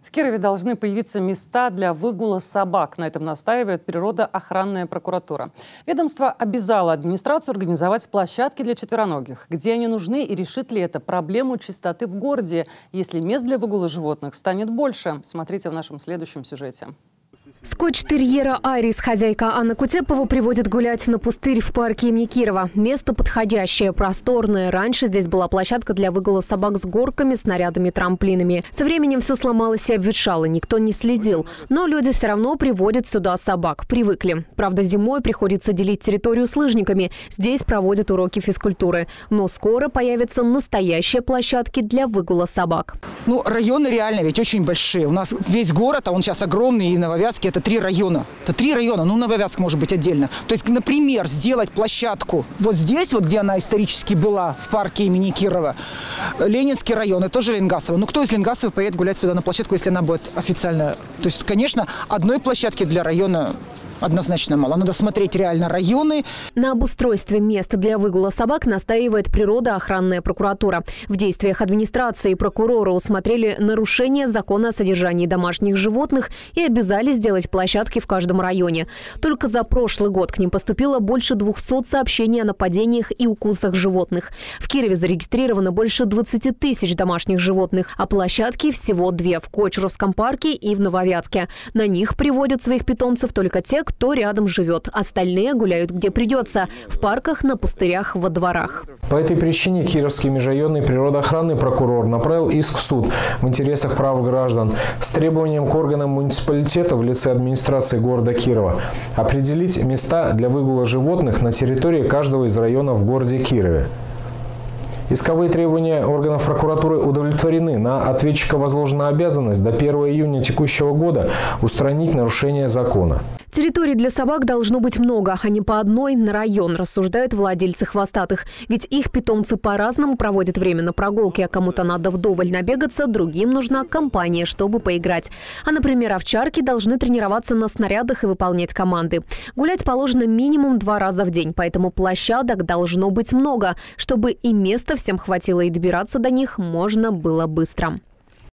В Кирове должны появиться места для выгула собак. На этом настаивает природоохранная прокуратура. Ведомство обязало администрацию организовать площадки для четвероногих. Где они нужны и решит ли это проблему чистоты в городе, если мест для выгула животных станет больше? Смотрите в нашем следующем сюжете. Скотч-терьера Айрис хозяйка Анна Кутепова приводит гулять на пустырь в парке имени Кирова. Место подходящее, просторное. Раньше здесь была площадка для выгула собак с горками, снарядами, трамплинами. Со временем все сломалось и обветшало, никто не следил. Но люди все равно приводят сюда собак. Привыкли. Правда, зимой приходится делить территорию с лыжниками. Здесь проводят уроки физкультуры. Но скоро появятся настоящие площадки для выгула собак. Районы реально ведь очень большие. У нас весь город, а он сейчас огромный, и Нововятский – это 3 района. Это 3 района, Нововятск может быть отдельно. То есть, например, сделать площадку вот здесь, вот где она исторически была, в парке имени Кирова, Ленинский район, и тоже Ленгасово. Кто из Ленгасова поедет гулять сюда на площадку, если она будет официальная? То есть, конечно, одной площадки для района однозначно мало. Надо смотреть реально районы. На обустройстве мест для выгула собак настаивает природоохранная прокуратура. В действиях администрации прокурора усмотрели нарушение закона о содержании домашних животных и обязали сделать площадки в каждом районе. Только за прошлый год к ним поступило больше 200 сообщений о нападениях и укусах животных. В Кирове зарегистрировано больше 20 тысяч домашних животных, а площадки всего 2 в Кочуровском парке и в Нововятске. На них приводят своих питомцев только те, кто рядом живет. Остальные гуляют где придется – в парках, на пустырях, во дворах. По этой причине Кировский межрайонный природоохранный прокурор направил иск в суд в интересах прав граждан с требованием к органам муниципалитета в лице администрации города Кирова определить места для выгула животных на территории каждого из районов в городе Кирове. Исковые требования органов прокуратуры удовлетворены. На ответчика возложена обязанность до 1 июня текущего года устранить нарушение закона. Территорий для собак должно быть много, а не по одной на район, рассуждают владельцы хвостатых. Ведь их питомцы по-разному проводят время на прогулке, а кому-то надо вдоволь набегаться, другим нужна компания, чтобы поиграть. А, например, овчарки должны тренироваться на снарядах и выполнять команды. Гулять положено минимум 2 раза в день, поэтому площадок должно быть много, чтобы и места всем хватило, и добираться до них можно было быстро.